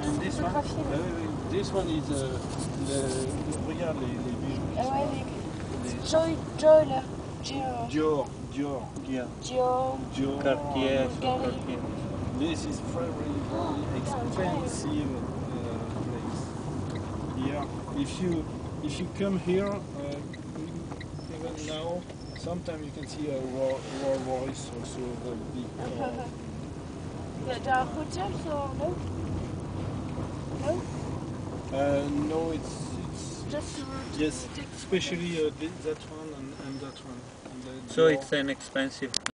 And this one, photographier. this one is regarde les bijoux qui Ah sont ouais, là. Joy là. Dior, yeah. Dior. Cartier, Galerie. Cartier. This is very expensive place. Here, if you come here, even now, sometimes you can see a Rolls Royce also the big car. There are hotels or no? No? No, it's Just yes, especially that one and that one. And So it's an expensive